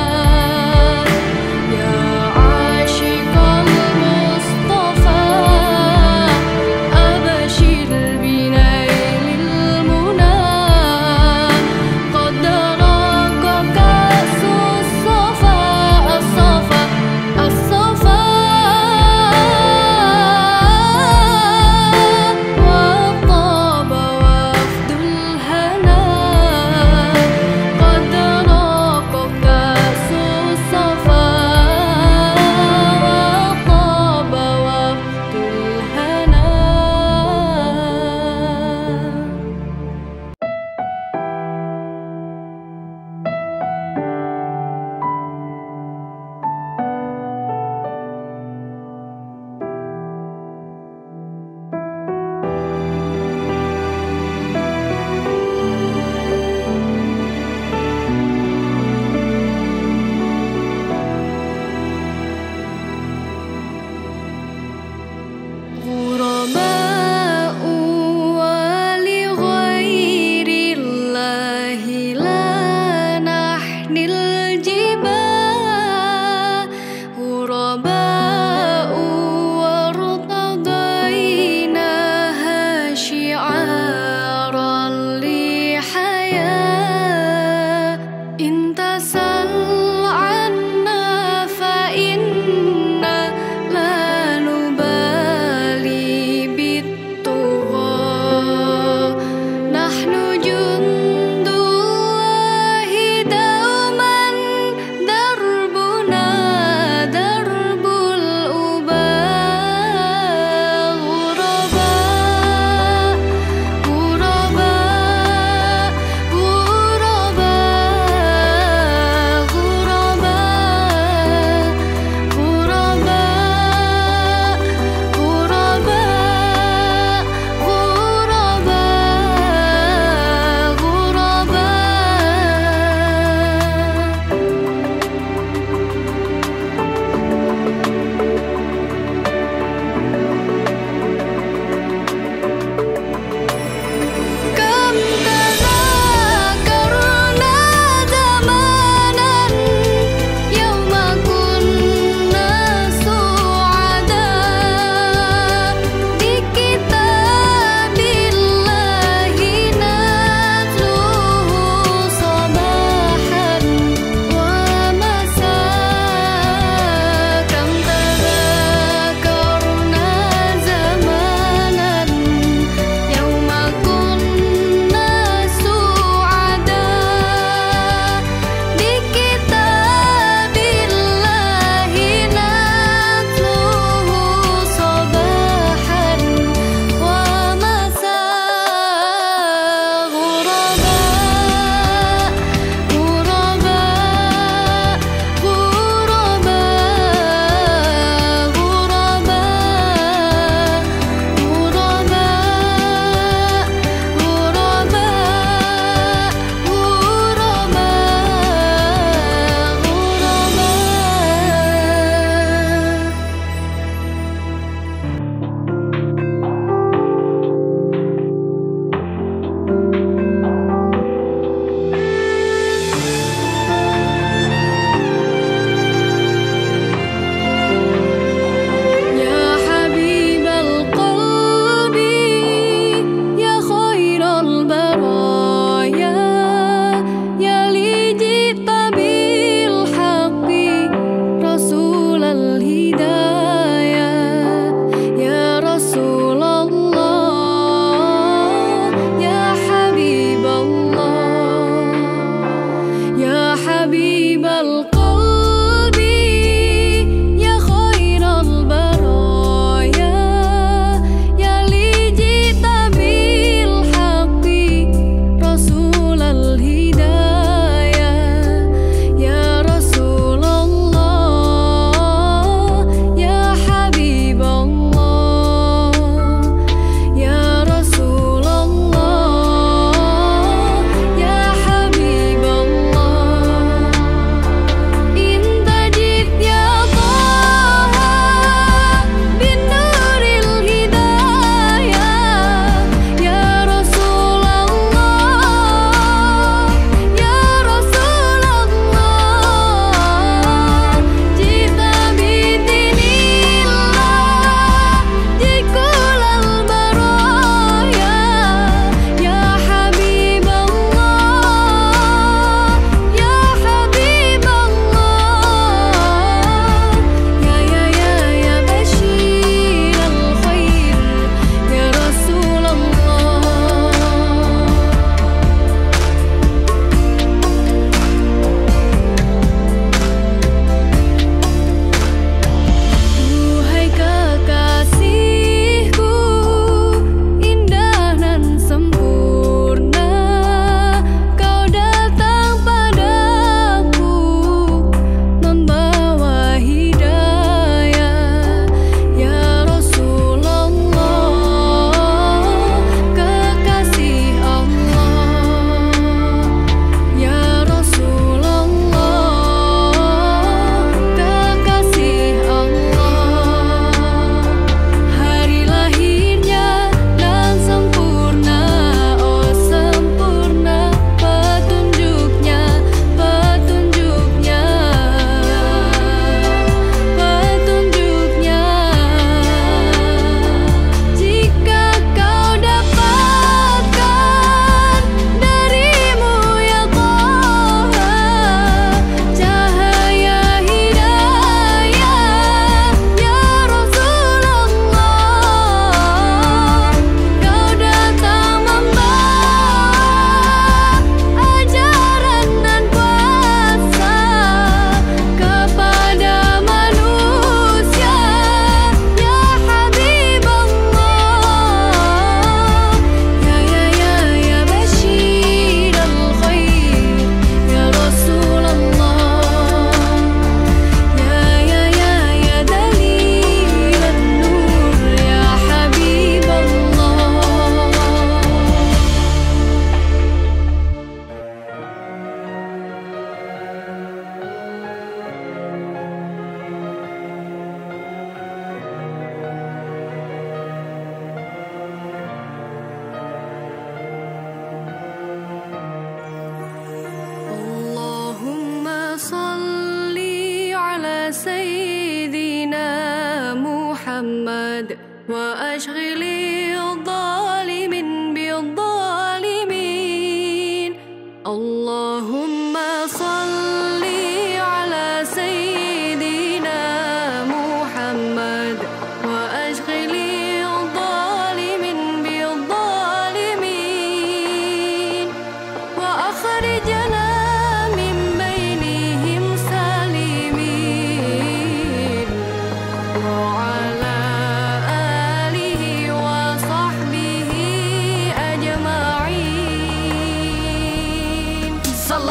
يا عاشق المصطفى أبشر بنيل المنى قد راق كأس لي حياة إن تسل عنا فإنا لا نبالي بالطغى نحن جند الله دوما دربنا درب الأباء غرباء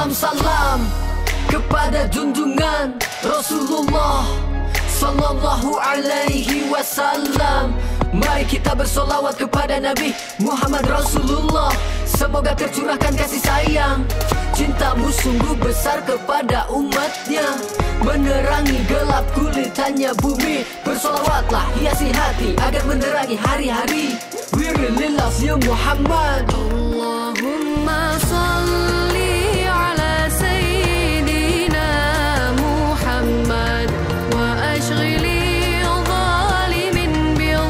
Salam kepada junjungan Rasulullah Sallallahu alaihi wasallam. Mari kita bersolawat kepada Nabi Muhammad Rasulullah. Semoga tercurahkan kasih sayang, cintamu sungguh besar kepada umatnya, menerangi gelap kulitannya bumi. Bersolawatlah hiasi hati agar menerangi hari-hari. We really love you Muhammad. Allahumma salli ala sayyidina Muhammad wa ashghili zalimin bil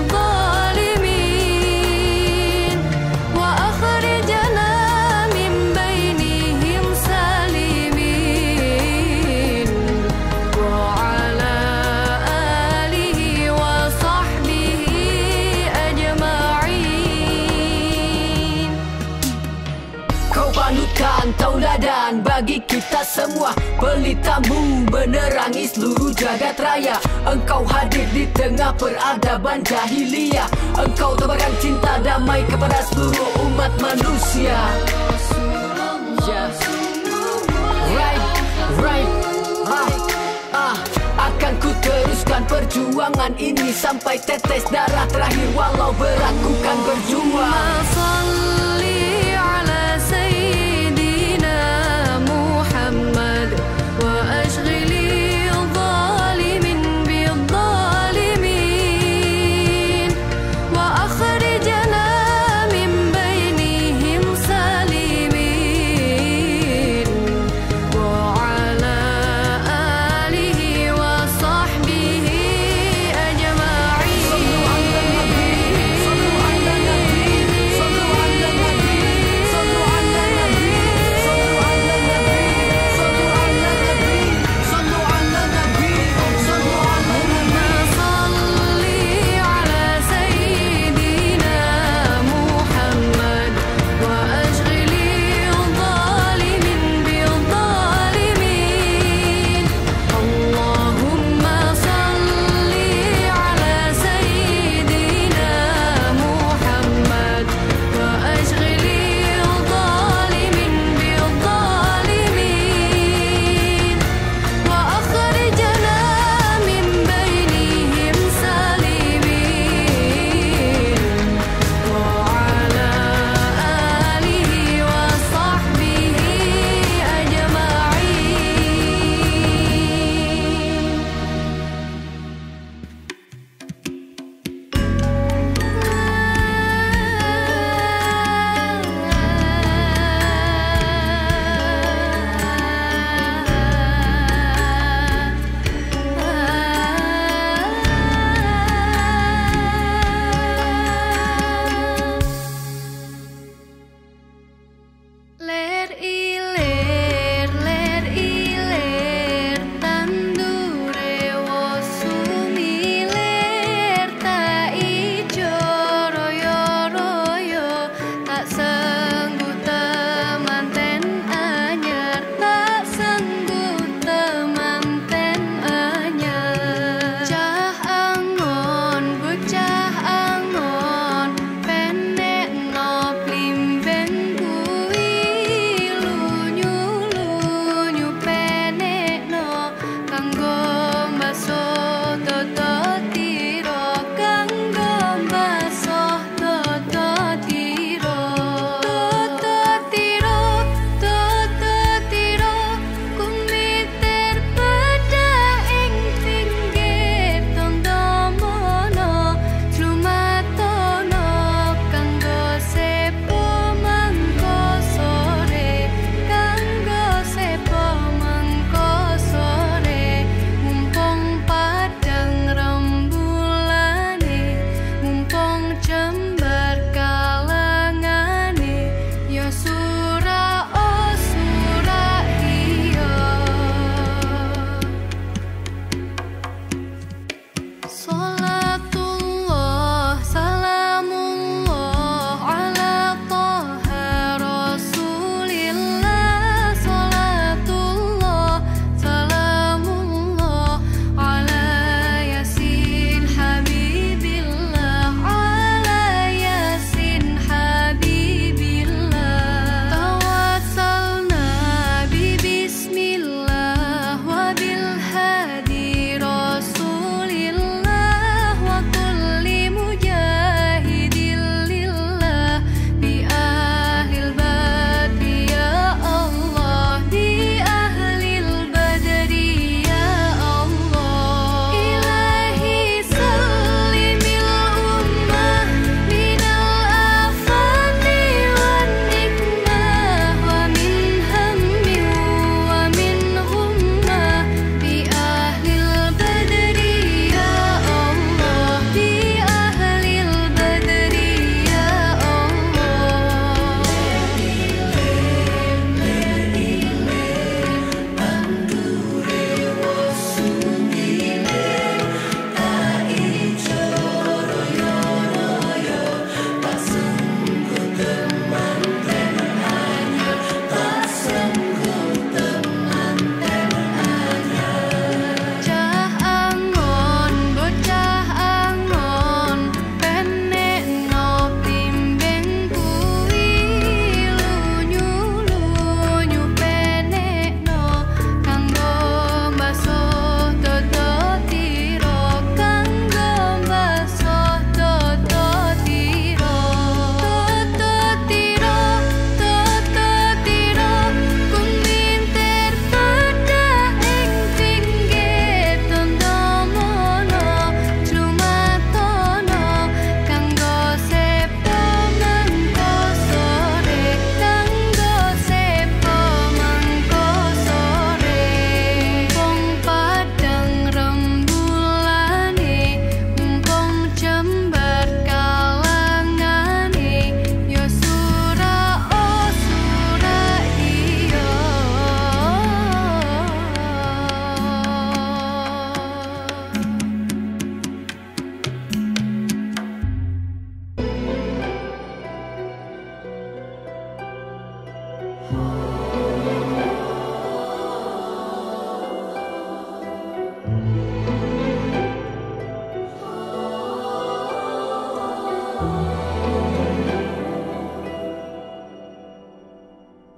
zalimin wa akhrijna min bainihim salimin wa ala alihi wa sahbihi ajma'in. Kau panutan tauladan bagi kita semua, pelitamu menerangi seluruh jagat raya. Engkau hadir di tengah peradaban jahiliyah. Engkau tebarkan cinta damai kepada seluruh umat manusia. Yeah. Right. Akan ku teruskan perjuangan ini sampai tetes darah terakhir, walau berat ku kan berjuang. Salli ala sayyidina Muhammad wa ashghili zalimin bil zalimin wa akhrijna min bainihim salimin wa ala alihi wa sahbihi ajma'in.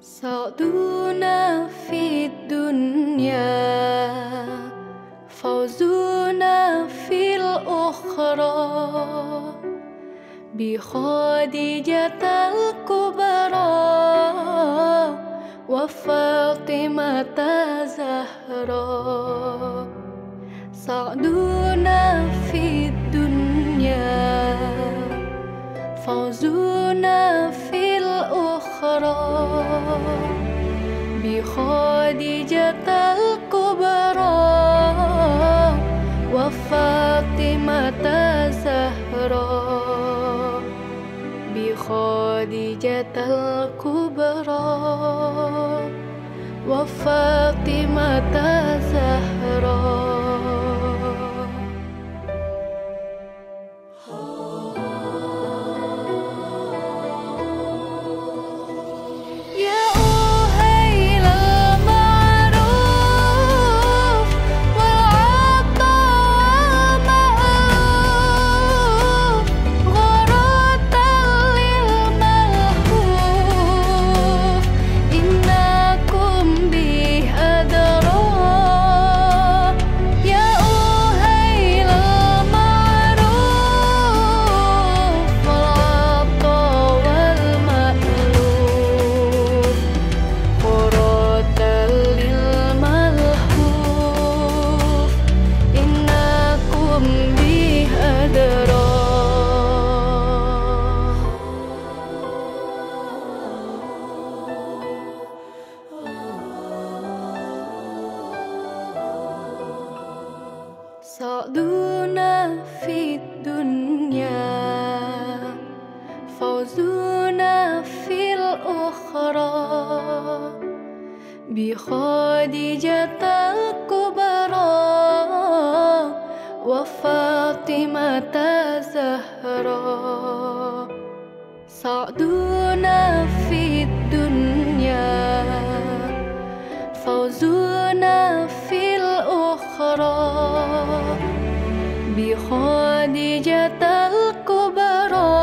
سعدنا في الدنيا فوزنا في الأخرى بخديجة الكبرى وفاطمة زهراء. سعدنا في الدنيا فوزنا في الأخرى بخديجة الكبرى وفاطمة زهراء. بخديجة الكبرى وفاطمة زهراء. سعدنا في الدنيا فوزنا في الأخرى بخديجة الكبرى وفاطمة زهراء. سعدنا في الدنيا فوزنا في الأخرى بخديجة الكبرى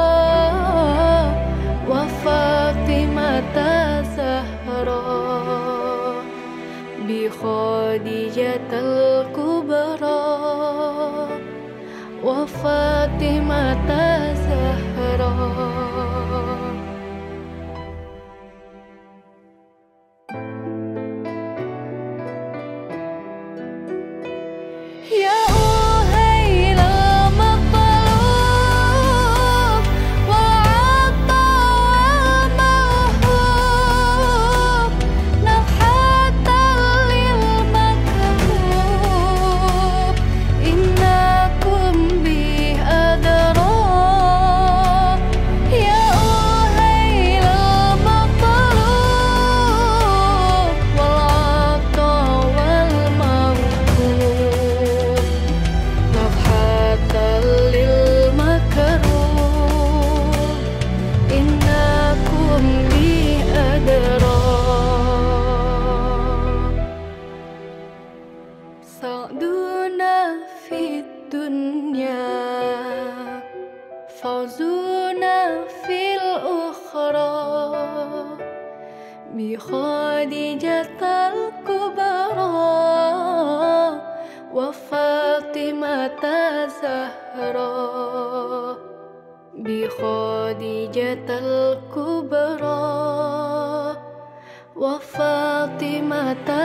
وفاطمة زهراء. بخديجة الكبرى وفاطمة زهراء. سعدنا في الدنيا فوزنا في الأخرى بخديجة الكبرى وفاطمة زهراء. بخديجة الكبرى وفاطمة